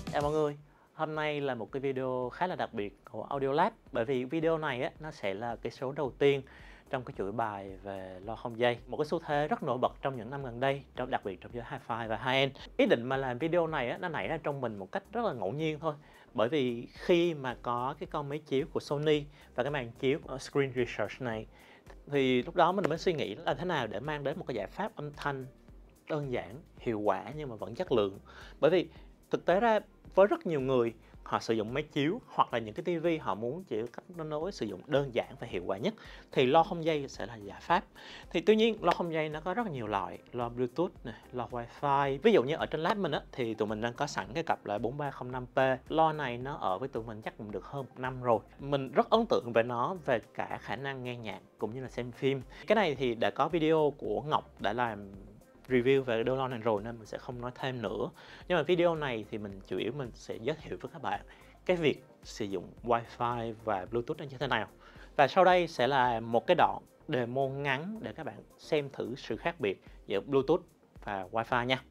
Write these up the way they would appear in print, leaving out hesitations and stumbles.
Chào mọi người, hôm nay là một cái video khá là đặc biệt của Audiolab. Bởi vì video này á, nó sẽ là cái số đầu tiên trong cái chuỗi bài về loa không dây. Một cái xu thế rất nổi bật trong những năm gần đây, đặc biệt trong giới hi-fi và high-end. Ý định mà làm video này á, nó nảy ra trong mình một cách rất là ngẫu nhiên thôi. Bởi vì khi mà có cái con máy chiếu của Sony và cái màn chiếu của Screen Research này, thì lúc đó mình mới suy nghĩ là thế nào để mang đến một cái giải pháp âm thanh đơn giản, hiệu quả nhưng mà vẫn chất lượng. Bởi vì thực tế ra với rất nhiều người, họ sử dụng máy chiếu hoặc là những cái tivi họ muốn chỉ cách nối sử dụng đơn giản và hiệu quả nhất thì loa không dây sẽ là giải pháp. Thì tuy nhiên loa không dây nó có rất là nhiều loại, loa Bluetooth này, loa Wi-Fi. Ví dụ như ở trên lab mình á thì tụi mình đang có sẵn cái cặp là 4305P. Loa này nó ở với tụi mình chắc cũng được hơn 1 năm rồi. Mình rất ấn tượng về nó về cả khả năng nghe nhạc cũng như là xem phim. Cái này thì đã có video của Ngọc đã làm review về đôi loa này rồi nên mình sẽ không nói thêm nữa. Nhưng mà video này thì mình chủ yếu mình sẽ giới thiệu với các bạn cái việc sử dụng Wi-Fi và Bluetooth như thế nào. Và sau đây sẽ là một cái đoạn demo ngắn để các bạn xem thử sự khác biệt giữa Bluetooth và Wi-Fi nha.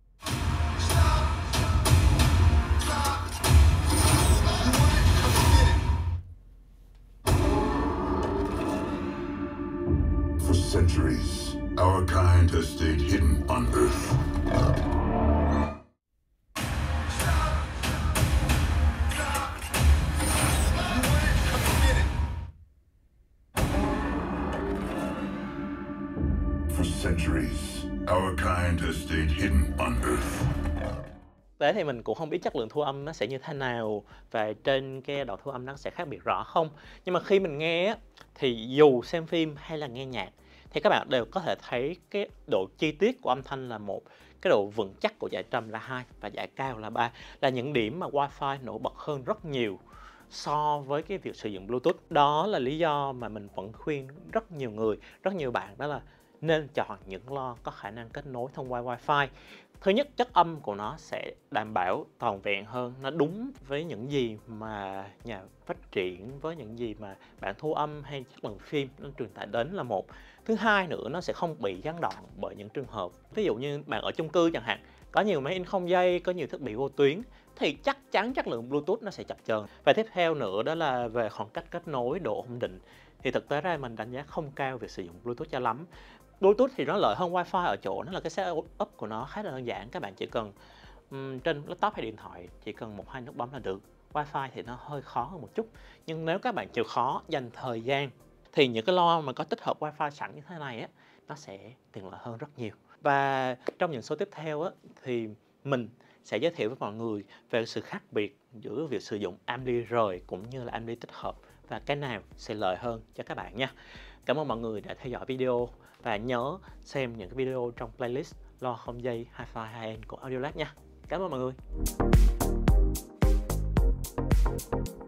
For centuries, our kind has stayed hidden on Earth. For centuries, our kind has stayed hidden on Earth. Thế thì mình cũng không biết chất lượng thu âm nó sẽ như thế nào và trên cái đoạn thu âm nó sẽ khác biệt rõ không. Nhưng mà khi mình nghe á, thì dù xem phim hay là nghe nhạc thì các bạn đều có thể thấy cái độ chi tiết của âm thanh là 1, cái độ vững chắc của dải trầm là 2 và dải cao là 3, là những điểm mà Wi-Fi nổi bật hơn rất nhiều so với cái việc sử dụng Bluetooth. Đó là lý do mà mình vẫn khuyên rất nhiều người, rất nhiều bạn đó là nên chọn những loa có khả năng kết nối thông qua Wi-Fi. Thứ nhất, chất âm của nó sẽ đảm bảo toàn vẹn hơn, nó đúng với những gì mà nhà phát triển, với những gì mà bạn thu âm hay chất lượng phim nó truyền tải đến là một. Thứ hai nữa, nó sẽ không bị gián đoạn bởi những trường hợp ví dụ như bạn ở chung cư chẳng hạn, có nhiều máy in không dây, có nhiều thiết bị vô tuyến thì chắc chắn chất lượng Bluetooth nó sẽ chập chờn. Và tiếp theo nữa đó là về khoảng cách kết nối, độ ổn định thì thực tế ra mình đánh giá không cao việc sử dụng Bluetooth cho lắm. Bluetooth thì nó lợi hơn Wi-Fi ở chỗ nó là cái setup của nó khá là đơn giản. Các bạn chỉ cần trên laptop hay điện thoại chỉ cần 1-2 nút bấm là được. Wi-Fi thì nó hơi khó hơn một chút, nhưng nếu các bạn chịu khó dành thời gian thì những cái loa mà có tích hợp Wi-Fi sẵn như thế này á, nó sẽ tiện lợi hơn rất nhiều. Và trong những số tiếp theo á, thì mình sẽ giới thiệu với mọi người về sự khác biệt giữa việc sử dụng ampli rời cũng như là ampli tích hợp và cái nào sẽ lợi hơn cho các bạn nha. Cảm ơn mọi người đã theo dõi video và nhớ xem những cái video trong playlist loa không dây hi-fi high-end của Audiolab nha. Cảm ơn mọi người.